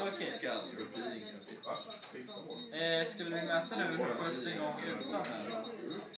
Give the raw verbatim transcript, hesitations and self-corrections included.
okej. Okay. Eh, skulle vi möta nu för första gången utan här?